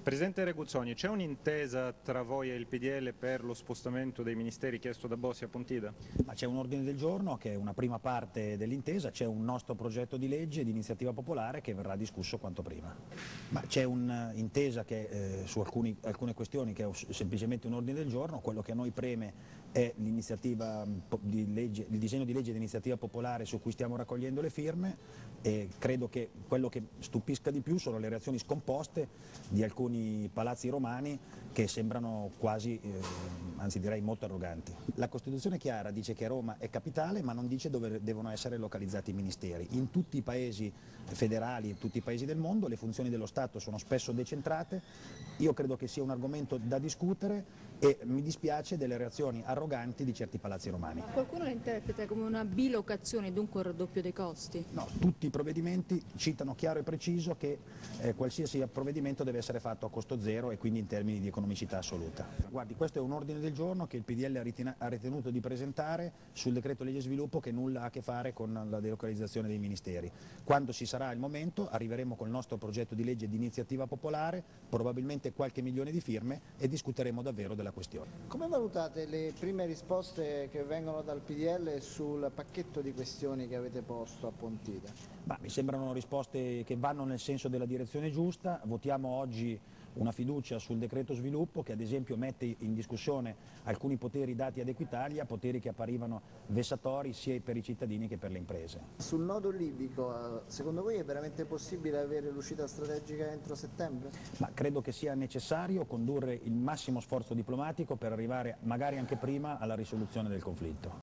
Presidente Reguzzoni, c'è un'intesa tra voi e il PDL per lo spostamento dei ministeri chiesto da Bossi a Pontida? C'è un ordine del giorno che è una prima parte dell'intesa, c'è un nostro progetto di legge di iniziativa popolare che verrà discusso quanto prima. C'è un'intesa su alcune questioni che è semplicemente un ordine del giorno, quello che a noi preme è il disegno di legge di iniziativa popolare su cui stiamo raccogliendo le firme e credo che quello che stupisca di più sono le reazioni scomposte di alcuni palazzi romani che sembrano quasi, anzi direi molto arroganti. La Costituzione chiara dice che Roma è capitale ma non dice dove devono essere localizzati i ministeri. In tutti i paesi federali, in tutti i paesi del mondo le funzioni dello Stato sono spesso decentrate, io credo che sia un argomento da discutere e mi dispiace delle reazioni arroganti di certi palazzi romani. Ma qualcuno la interpreta come una bilocazione, dunque un raddoppio dei costi? No, tutti i provvedimenti citano chiaro e preciso che qualsiasi provvedimento deve essere fatto a costo zero e quindi in termini di economicità assoluta. Guardi, questo è un ordine del giorno che il PDL ha ritenuto di presentare sul decreto legge sviluppo che nulla ha a che fare con la delocalizzazione dei ministeri. Quando ci sarà il momento arriveremo col nostro progetto di legge di iniziativa popolare, probabilmente qualche milione di firme e discuteremo davvero della questione. Come valutate le prime risposte che vengono dal PDL sul pacchetto di questioni che avete posto a Pontida? Mi sembrano risposte che vanno nel senso della direzione giusta. Votiamo oggi una fiducia sul decreto sviluppo che ad esempio mette in discussione alcuni poteri dati ad Equitalia, poteri che apparivano vessatori sia per i cittadini che per le imprese. Sul nodo libico, secondo voi è veramente possibile avere l'uscita strategica entro settembre? Credo che sia necessario condurre il massimo sforzo diplomatico per arrivare magari anche prima alla risoluzione del conflitto.